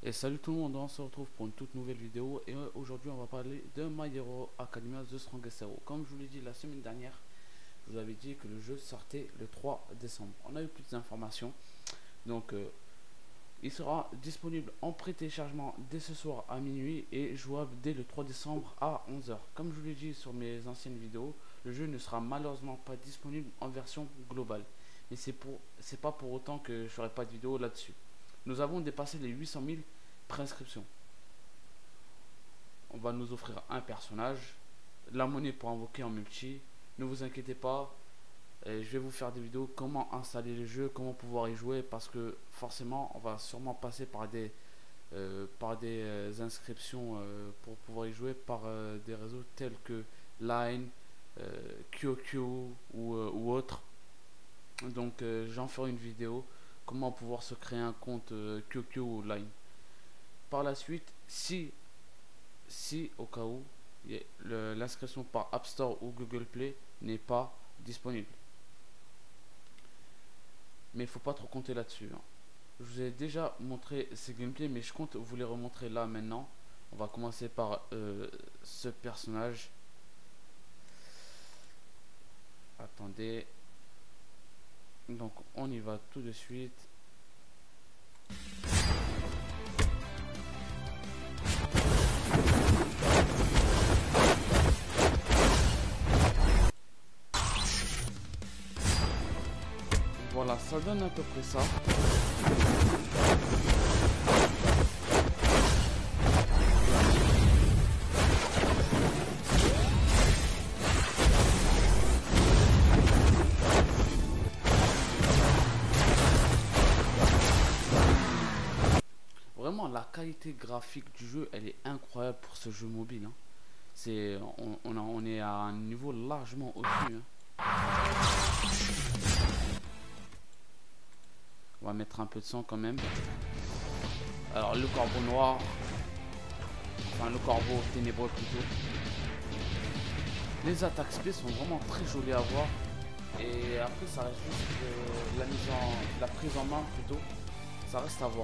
Et salut tout le monde, on se retrouve pour une toute nouvelle vidéo et aujourd'hui on va parler de My Hero Academia The Strongest Hero. Comme je vous l'ai dit la semaine dernière, je vous avais dit que le jeu sortait le 3 décembre. On a eu plus d'informations, donc il sera disponible en pré-téléchargement dès ce soir à minuit et jouable dès le 3 décembre à 11 h. Comme je vous l'ai dit sur mes anciennes vidéos, le jeu ne sera malheureusement pas disponible en version globale. Mais c'est pas pour autant que je ferai pas de vidéo là-dessus. Nous avons dépassé les 800 000 préinscriptions. On va nous offrir un personnage, la monnaie pour invoquer en multi. Ne vous inquiétez pas, je vais vous faire des vidéos comment installer le jeu, comment pouvoir y jouer, parce que forcément on va sûrement passer par des inscriptions pour pouvoir y jouer par des réseaux tels que Line, QQ ou autres. Donc j'en ferai une vidéo comment pouvoir se créer un compte QQ ou Line. Par la suite, si au cas où l'inscription par App Store ou Google Play n'est pas disponible, mais il faut pas trop compter là-dessus, hein. Je vous ai déjà montré ces gameplays, mais je compte vous les remontrer là maintenant. On va commencer par ce personnage. Attendez, donc on y va tout de suite. Voilà, ça donne à peu près ça. Vraiment, la qualité graphique du jeu, elle est incroyable pour ce jeu mobile, hein. On est à un niveau largement au-dessus, hein. On va mettre un peu de sang quand même. Alors le corbeau noir, enfin le corbeau ténébreux plutôt. Les attaques spé sont vraiment très jolies à voir. Et après ça reste juste la prise en main plutôt. Ça reste à voir.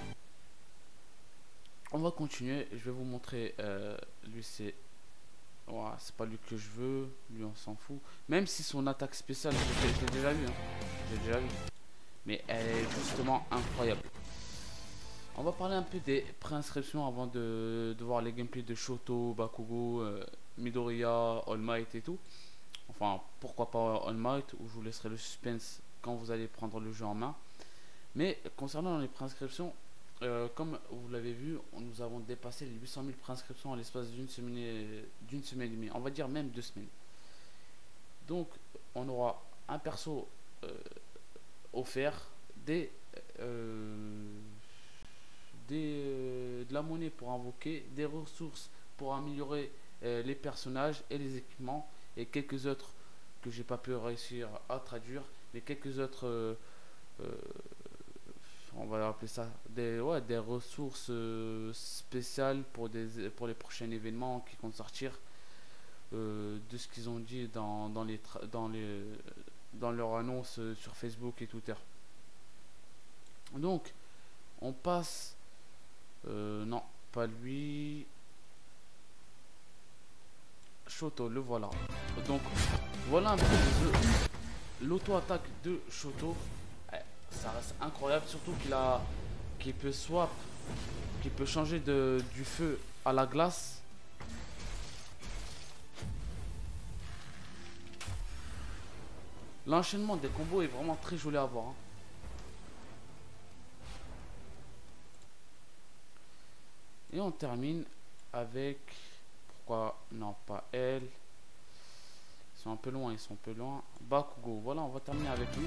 On va continuer. Je vais vous montrer. Lui c'est... Ouais, c'est pas lui que je veux. Lui on s'en fout. Même si son attaque spéciale, je l'ai déjà vu, hein. J'ai déjà vu. Mais elle est justement incroyable. On va parler un peu des préinscriptions avant de voir les gameplays de Shoto, Bakugo, Midoriya, All Might et tout. Enfin, pourquoi pas All Might, où je vous laisserai le suspense quand vous allez prendre le jeu en main. Mais concernant les préinscriptions, comme vous l'avez vu, nous avons dépassé les 800 000 préinscriptions en l'espace d'une semaine et demie. On va dire même 2 semaines. Donc, on aura un perso offert, de la monnaie pour invoquer, des ressources pour améliorer les personnages et les équipements, et quelques autres que j'ai pas pu réussir à traduire, mais quelques autres on va appeler ça des ressources spéciales pour les prochains événements qui comptent sortir, de ce qu'ils ont dit dans leur annonce sur Facebook et Twitter. Donc on passe non pas lui, Shoto, le voilà. Donc voilà un peu l'auto-attaque de Shoto. Ça reste incroyable, surtout qu'il peut swap, qu'il peut changer du feu à la glace. L'enchaînement des combos est vraiment très joli à voir, hein. Et on termine avec... Pourquoi non pas elle? Ils sont un peu loin, Bakugo, voilà, on va terminer avec lui.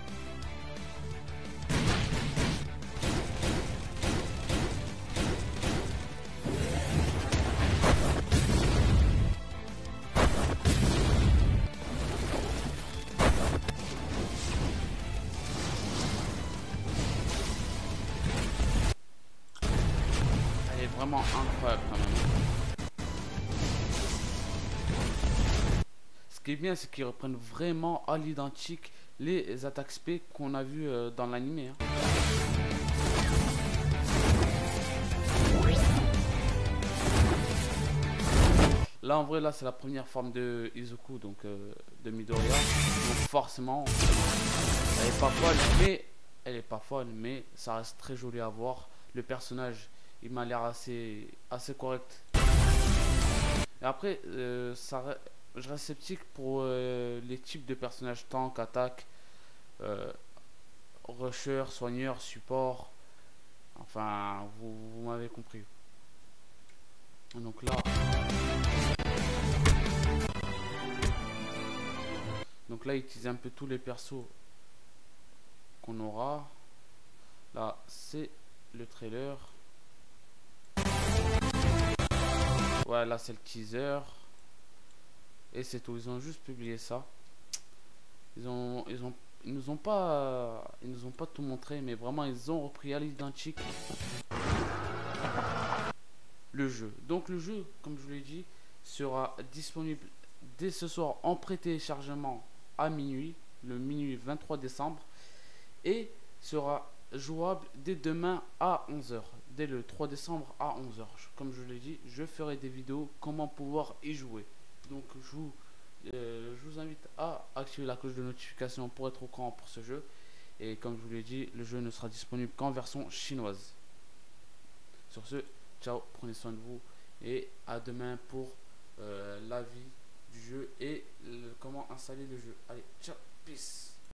Vraiment incroyable quand même. Ce qui est bien, c'est qu'ils reprennent vraiment à l'identique les attaques spé qu'on a vu dans l'animé, hein. là en vrai là c'est la première forme de Izuku, donc de Midoriya. Donc forcément elle est pas folle, mais ça reste très joli à voir. Le personnage il m'a l'air assez correct. Et après je reste sceptique pour les types de personnages tank, attaque, euh, rusher, soigneur, support. Enfin, vous m'avez compris. Donc là, il utilise un peu tous les persos qu'on aura. Là, c'est le trailer. Ouais, là, c'est le teaser. Et c'est tout. Ils ont juste publié ça. Ils nous ont pas tout montré, mais vraiment, ils ont repris à l'identique le jeu. Donc, le jeu, comme je vous l'ai dit, sera disponible dès ce soir en pré-téléchargement à minuit, le minuit 23 décembre, et sera jouable dès demain à 11 h, dès le 3 décembre à 11 h. Comme je l'ai dit, je ferai des vidéos comment pouvoir y jouer. Donc je vous invite à activer la cloche de notification pour être au courant pour ce jeu. Et comme je vous l'ai dit, le jeu ne sera disponible qu'en version chinoise. Sur ce, ciao, prenez soin de vous et à demain pour l'avis du jeu et comment installer le jeu. Allez, ciao, peace.